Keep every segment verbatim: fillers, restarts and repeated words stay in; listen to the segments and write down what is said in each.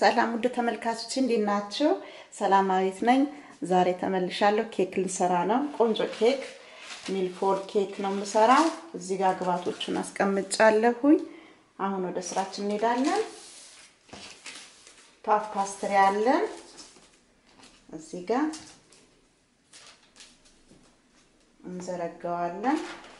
ሰላም ውድ ተመልካቾች እንዴት ናችሁ? ሰላማዊት ነኝ። ዛሬ ተመልሻለሁ። ኬክ ልሰራ ነው። ቆንጆ ኬክ ሚልፎር ኬክ ነው የምሰራው። እዚህ ጋር ግብአቶቹን አስቀምጫለሁኝ። አሁን ወደ ስራችን እንሄዳለን። ፓፍ ፓስትሪ አለን እዚህ ጋር እንዘረጋዋለን።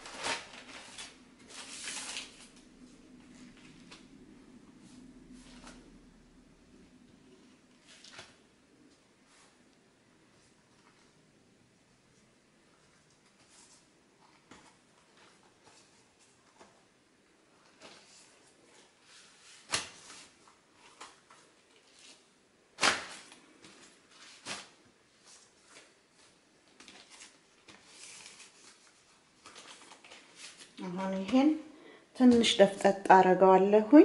አሁን ይሄን ትንሽ ደፍጠጥ አረጋዋለሁኝ።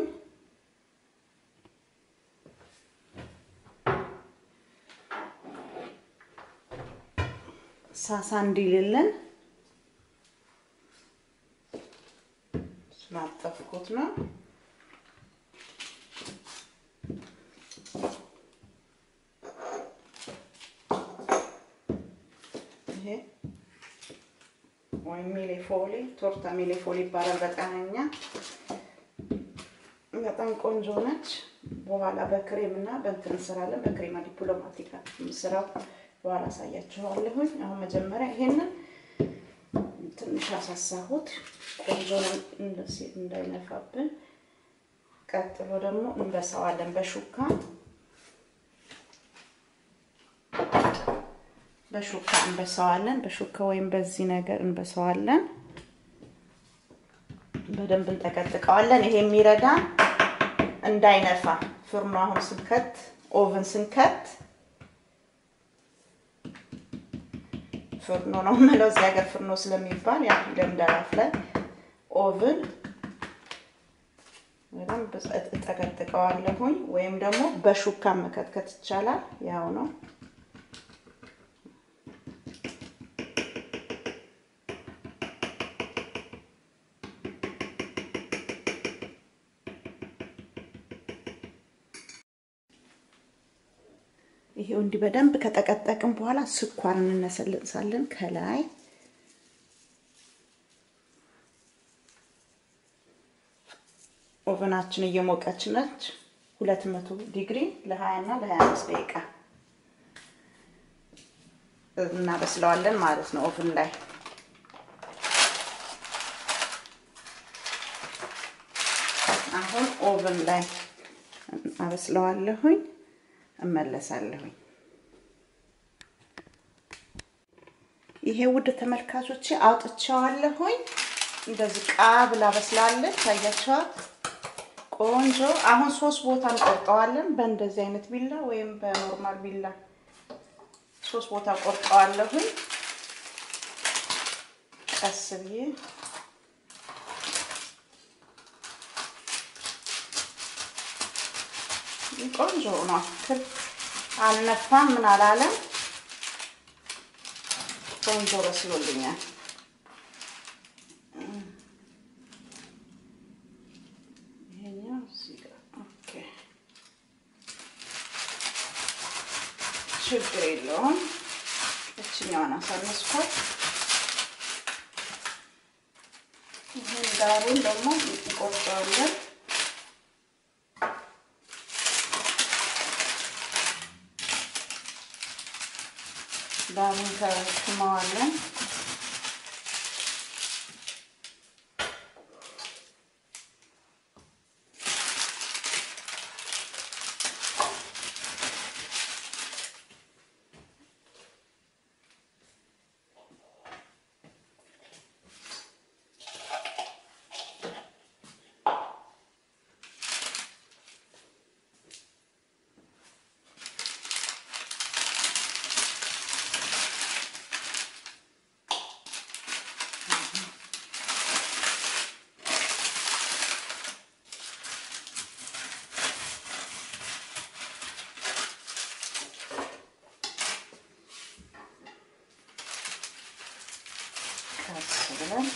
ሳሳ እንዲልልን ስላጠፍኩት ነው። ይሄ ወይ ሚሊፎሊ ቶርታ ሚሊፎሊ ይባላል። በጣምኛ በጣም ቆንጆ ነች። በኋላ በክሬምና በእንትን እንሰራለን። በክሬማ ዲፕሎማቲካ እንሰራው በኋላ ሳያችኋለሁ። አሁን መጀመሪያ ይሄንን ትንሽ አሳሳሁት ቆንጆ እንደዚህ እንዳይነፋብን። ቀጥሎ ደግሞ እንበሳዋለን በሹካ በሹካ እንበሳዋለን። በሹካ ወይም በዚህ ነገር እንበሳዋለን። በደንብ እንጠቀጥቀዋለን። ይሄ የሚረዳ እንዳይነፋ ፍርኖ አሁን ስንከት ኦቨን ስንከት ፍርኖ ነው ማለት እዚህ ሀገር ፍርኖ ስለሚባል ያ ደምዳራፍ ላይ ኦቨን በደንብ እጠቀጥቀዋለሁኝ። ወይም ደግሞ በሹካ መከትከት ይቻላል። ያው ነው። ይሄው እንዲህ በደንብ ከተቀጠቀም በኋላ ስኳር እንነሰልሳለን ከላይ። ኦቨናችን እየሞቀች ነች። ሁለት መቶ ዲግሪ ለ20 እና ለ25 ደቂቃ እናበስለዋለን ማለት ነው ኦቨን ላይ። አሁን ኦቨን ላይ አበስለዋለሁኝ። እመለሳለሁኝ። ይሄ ውድ ተመልካቾቼ አውጥቻለሁኝ። እንደዚህ ቃብላ በስላለች ታያችኋት ቆንጆ። አሁን ሶስት ቦታ እንቆርጠዋለን። በእንደዚህ አይነት ቢላ ወይም በኖርማል ቢላ ሶስት ቦታ ቆርጠዋለሁኝ። ቀስ ብዬ ቆንጆ ነው። አልነፋም ምን አላለም። ቆንጆ በስሎልኛል። ይሄኛው እዚህ ጋር ኦኬ ችግር የለውም። እችኛዋን አሳነስኳት። ይሄን ዳሩን ደግሞ እንቆርጠዋለን። ዳሩን ከሽማዋለን። ብለን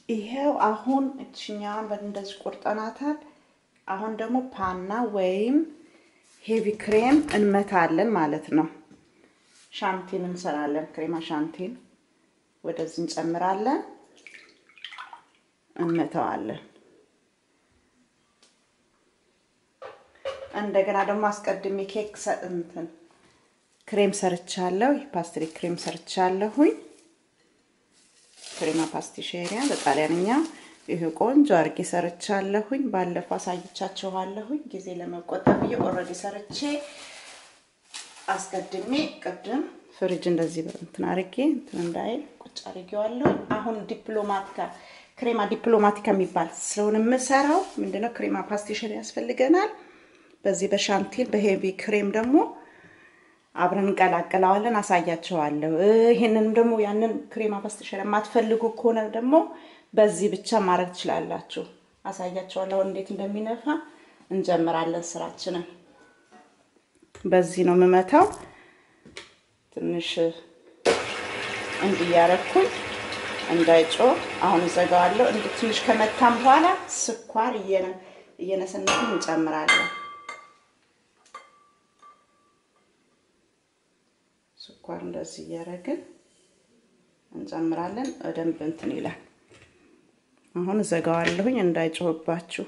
ይሄው አሁን እችኛዋን በእንደዚህ ቆርጠናታል። አሁን ደግሞ ፓና ወይም ሄቪ ክሬም እንመታለን ማለት ነው። ሻንቲን እንሰራለን። ክሬማ ሻንቲን ወደዚህ እንጨምራለን፣ እንመታዋለን። እንደገና ደግሞ አስቀድሜ ኬክ እንትን ክሬም ሰርቻለሁ። ፓስትሪ ክሬም ሰርቻለሁኝ። ክሬማ ፓስቲሼሪያ በጣሊያንኛ ይሄ ቆንጆ አርጌ ሰርቻለሁኝ። ባለፈው አሳይቻችኋለሁኝ። ጊዜ ለመቆጠብ ብዬ ኦሬዲ ሰርቼ አስቀድሜ ቅድም ፍሪጅ እንደዚህ እንትን አርጌ እንትን እንዳይል ቁጭ አርጌዋለሁ። አሁን ዲፕሎማቲካ ክሬማ ዲፕሎማቲካ የሚባል ስለሆነ የምሰራው ምንድነው ክሬማ ፓስቲሼሪያ ያስፈልገናል። በዚህ በሻንቲል በሄቪ ክሬም ደግሞ አብረን እንቀላቀለዋለን፣ አሳያችኋለሁ። ይሄንን ደግሞ ያንን ክሬማ ፓስቲሼሪያ የማትፈልጉ ከሆነ ደግሞ በዚህ ብቻ ማድረግ ትችላላችሁ። አሳያችኋለሁ እንዴት እንደሚነፋ። እንጀምራለን ስራችንን። በዚህ ነው የምመታው። ትንሽ እንዲያረኩኝ እንዳይጮህ አሁን ዘጋዋለሁ። እንዴ ትንሽ ከመታም በኋላ ስኳር እየነ እየነሰነስን እንጨምራለን። ስኳር እንደዚህ እያረግን እንጨምራለን። በደንብ እንትን ይላል። አሁን ዘጋዋለሁኝ እንዳይጮህባችሁ።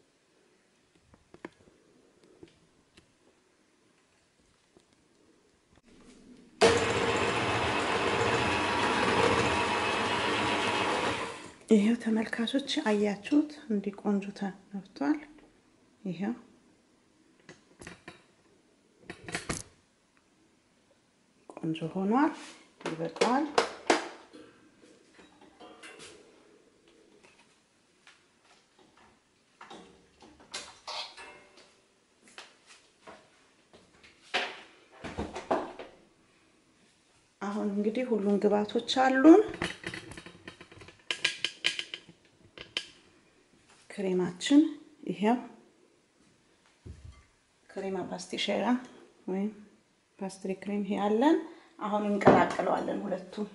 ይሄው ተመልካቾች አያችሁት እንዲህ ቆንጆ ተነፍቷል። ይሄው ቆንጆ ሆኗል። ይበቃል። አሁን እንግዲህ ሁሉን ግብአቶች አሉን። ክሬማችን ይሄው ክሬማ ፓስቲሼሪያ ወይ ፓስትሪ ክሬም ይሄ አለን። አሁን እንቀላቅለዋለን። ሁለቱም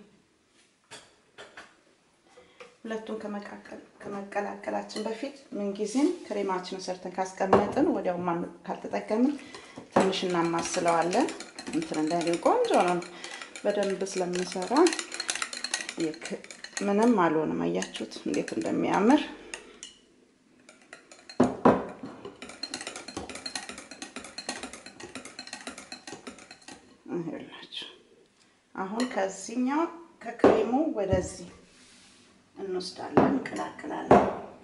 ሁለቱም ከመቀላቀል ከመቀላቀላችን በፊት ምን ጊዜም ክሬማችንን ሰርተን ካስቀመጥን ወዲያው ማን ካልተጠቀምን ትንሽ እናማስለዋለን። እንትን እንዳይል ቆንጆ ነው። በደንብ ስለምንሰራ ምንም አልሆነም። አያችሁት እንዴት እንደሚያምር። አሁን ከዚህኛው ከክሬሙ ወደዚህ እንወስዳለን፣ እንቀላቅላለን።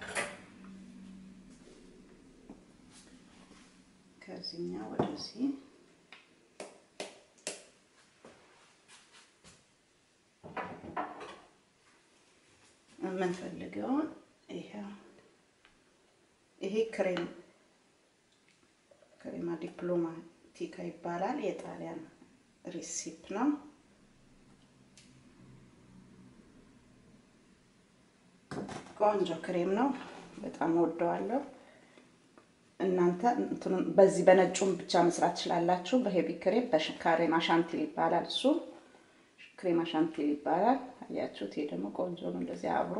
ከዚህኛው ወደዚህ የምንፈልገውን ይሄ ይሄ ክሬም ክሬማ ዲፕሎማቲካ ይባላል። የጣሊያን ሪሲፕ ነው። ቆንጆ ክሬም ነው። በጣም ወደዋለሁ። እናንተ እንትኑን በዚህ በነጩም ብቻ መስራት ትችላላችሁ። በሄቪ ክሬም በክሬማ ሻንቲል ይባላል። እሱ ክሬማ ሻንቲል ይባላል። አያችሁት? ይሄ ደግሞ ቆንጆ ነው። እንደዚህ አብሮ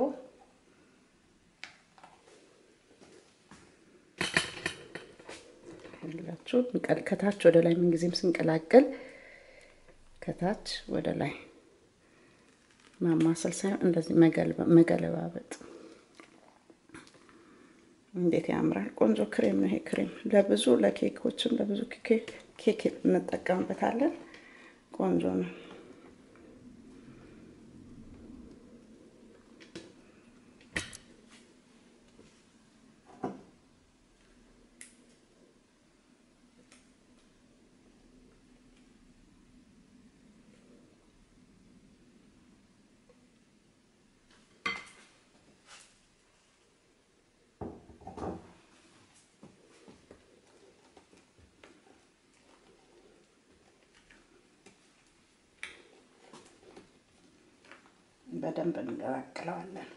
ሁላችሁ ከታች ወደ ላይ ምን ጊዜም ስንቀላቀል ከታች ወደ ላይ ማማሰል ሳይሆን እንደዚህ መገለባበጥ። እንዴት ያምራል! ቆንጆ ክሬም ነው ይሄ ክሬም። ለብዙ ለኬኮችም ለብዙ ኬክ ኬክ እንጠቀምበታለን። ቆንጆ ነው። በደንብ እንቀላቅለዋለን።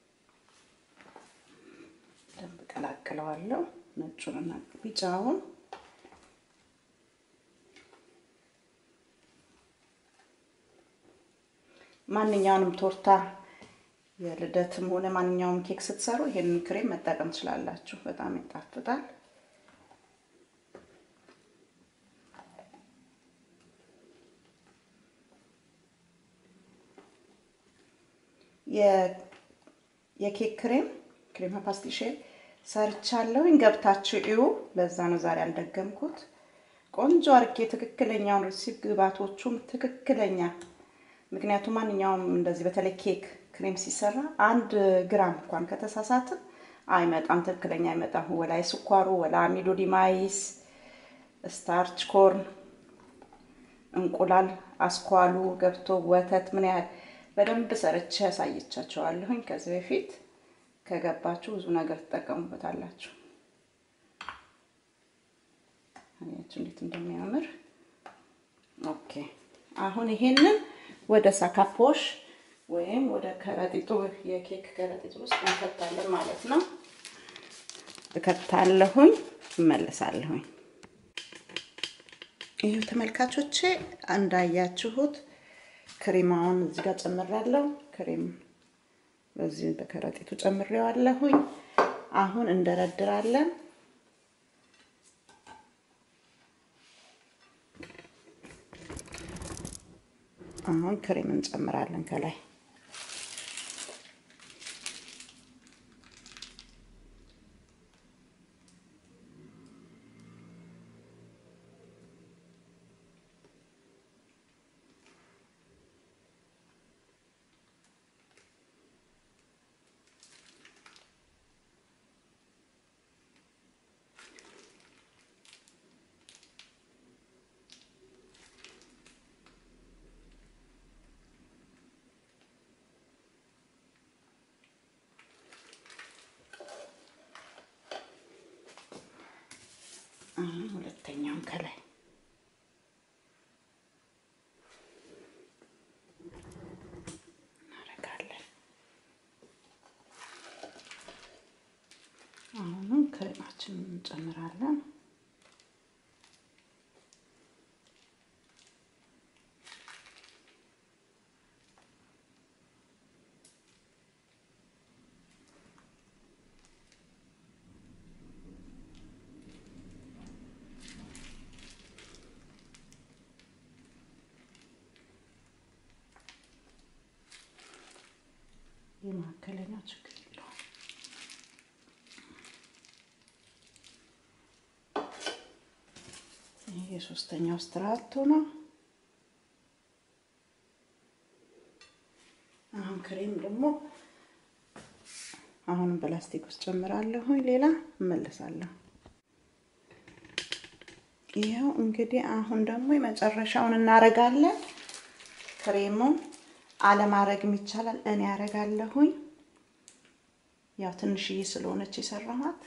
በደንብ ቀላቅለዋለሁ። ነጩንና ቢጫውን ማንኛውንም ቶርታ የልደትም ሆነ ማንኛውም ኬክ ስትሰሩ ይሄንን ክሬም መጠቀም ትችላላችሁ በጣም ይጣፍጣል የ የኬክ ክሬም ክሬም ፓስቲሼ ሰርቻለሁ እንገብታችሁ እዩ ለዛ ነው ዛሬ አልደገምኩት ቆንጆ አርጌ ትክክለኛው ሪሲፕ ግባቶቹም ትክክለኛ ምክንያቱም ማንኛውም እንደዚህ በተለይ ኬክ ክሬም ሲሰራ አንድ ግራም እንኳን ከተሳሳተ አይመጣም ትክክለኛ አይመጣም ወላይ ስኳሩ ወላ አሚዶ ዲማይስ ስታርች ኮርን እንቁላል አስኳሉ ገብቶ ወተት ምን ያህል በደንብ ሰርቼ ያሳየቻቸዋለሁኝ ከዚህ በፊት ከገባችሁ ብዙ ነገር ተጠቀሙበታላችሁ አያችሁ እንዴት እንደሚያምር ኦኬ አሁን ይሄንን ወደ ሳካፖሽ ወይም ወደ ከረጢቱ የኬክ ከረጢቱ ውስጥ እንከታለን ማለት ነው እከታለሁኝ እመለሳለሁኝ ይሄ ተመልካቾቼ እንዳያችሁት ክሬማውን እዚህ ጋር ጨምራለሁ ክሬም በዚህ በከረጢቱ ጨምሬዋለሁኝ አሁን እንደረድራለን አሁን ክሬም እንጨምራለን ከላይ ሁለተኛውን ከላይ እናረጋለን አሁን ክሬማችንን እንጨምራለን የማከለኛ ችግር የለውም ይሄ የሶስተኛው ስትራቶ ነው አሁን ክሬም ደግሞ አሁን ፕላስቲክ ውስጥ ጨምራለሁ ሌላ እመለሳለሁ ይሄው እንግዲህ አሁን ደግሞ የመጨረሻውን እናረጋለን ክሬሙን አለማረግም ይቻላል እኔ ያረጋለሁኝ ያው ትንሽዬ ስለሆነች የሰራኋት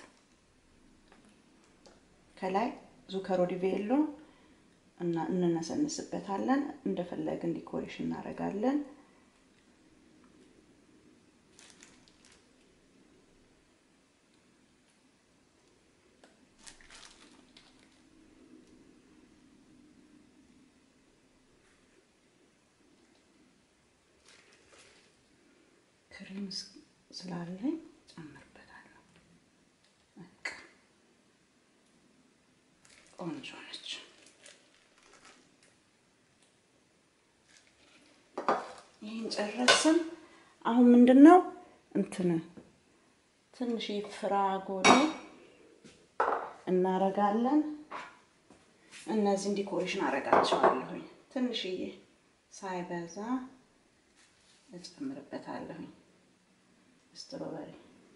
ከላይ ዙከሮ ዲቬሎ እና እንነሰንስበታለን እንደፈለግን ዲኮሬሽን እናረጋለን ክሬም ስላለኝ ጨምርበታለሁ በቃ ቆንጆ ነች ይሄን ጨረስን አሁን ምንድነው እንትን ትንሽ ፍራጎሊ እናረጋለን እነዚህ ዲኮሬሽን አረጋቸዋለሁ ትንሽዬ ሳይበዛ እጨምርበታለሁ strawberry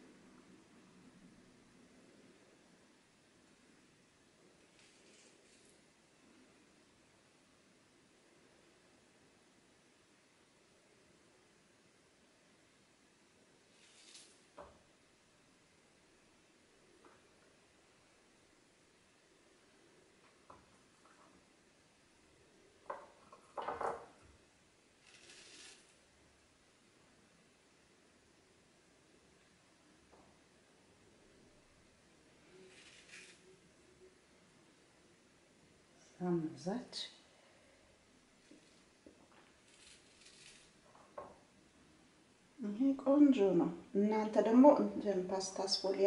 አምዛች ይሄ ቆንጆ ነው እናንተ ደግሞ እንትን ፓስታ ስፎሊያ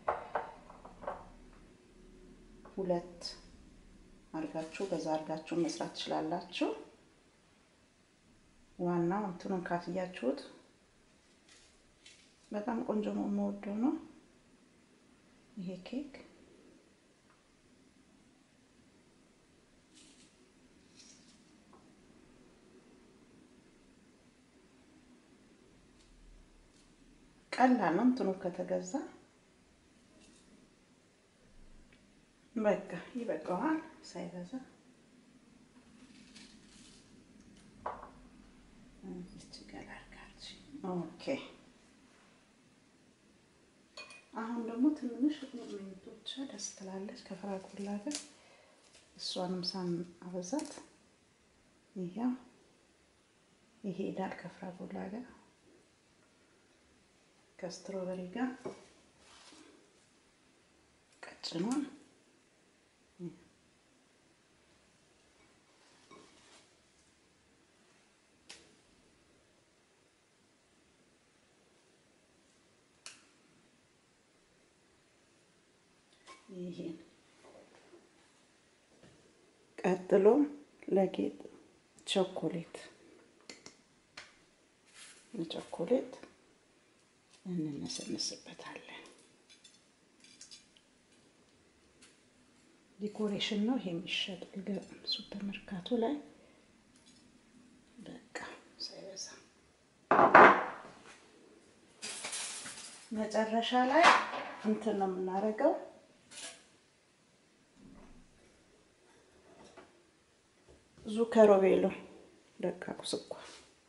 ሁለት አርጋችሁ በዛ አርጋችሁ መስራት ትችላላችሁ ዋናው እንትኑን ካፍያችሁት በጣም ቆንጆ ነው የምወደው ነው ይሄ ኬክ ቀላል ነው እንትኑ ከተገዛ በቃ ይበቃዋል ሳይበዛ እቺ ገላርካች ኦኬ አሁን ደግሞ ትንሽ ምንቶች ደስ ትላለች ከፍራጎላ ጋር እሷንም ሳን አበዛት ይሄ ይሄ ዳል ከፍራጎላ ጋር ከስትሮበሪ ጋር ቀጭኗ ይሄ ቀጥሎ ለጌጥ ቾኮሌት ቾኮሌት እንነሰንስበታለን ዲኮሬሽን ነው ይሄ የሚሸጥ ሱፐር ማርኬቱ ላይ በቃ ሳይበዛ መጨረሻ ላይ እንትን ነው የምናረገው ዙከሮ ቤሎ ደቃቁ ስኳር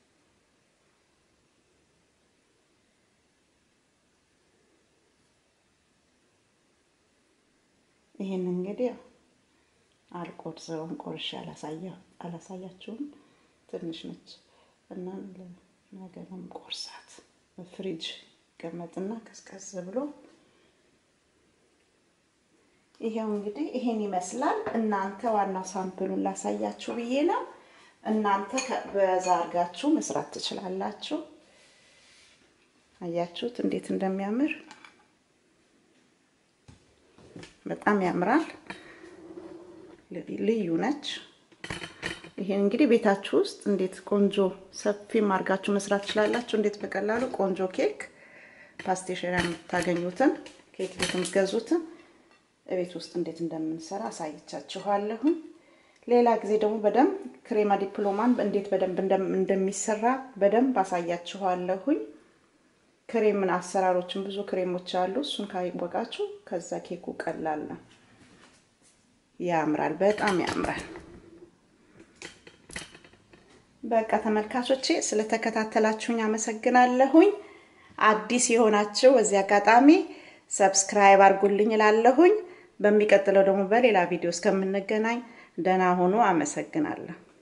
ይሄን እንግዲህ አልቆርሰውም ቆርሼ አላሳያው አላሳያችሁም ትንሽ ነች እና ለነገም ቆርሳት በፍሪጅ ገመጥና ከስከስ ብሎ ይሄው እንግዲህ ይሄን ይመስላል እናንተ ዋናው ሳምፕሉን ላሳያችሁ ብዬ ነው እናንተ በዛ አርጋችሁ መስራት ትችላላችሁ አያችሁት እንዴት እንደሚያምር በጣም ያምራል ልዩ ነች ይሄን እንግዲህ ቤታችሁ ውስጥ እንዴት ቆንጆ ሰፊ ማርጋችሁ መስራት ትችላላችሁ እንዴት በቀላሉ ቆንጆ ኬክ ፓስቴሽራን ታገኙትን ኬክ ቤትም ገዙትን እቤት ውስጥ እንዴት እንደምንሰራ አሳይቻችኋለሁ ሌላ ጊዜ ደግሞ በደም ክሬማ ዲፕሎማን እንዴት በደንብ እንደሚሰራ በደንብ አሳያችኋለሁ ክሬምን አሰራሮችን ብዙ ክሬሞች አሉ እሱን ካይወቃችሁ ከዛ ኬኩ ቀላል ነው ያምራል በጣም ያምራል በቃ ተመልካቾቼ ስለተከታተላችሁኝ አመሰግናለሁኝ አዲስ የሆናችሁ በዚህ አጋጣሚ ሰብስክራይብ አድርጉልኝ እላለሁኝ በሚቀጥለው ደግሞ በሌላ ቪዲዮ እስከምንገናኝ ደህና ሁኑ አመሰግናለሁ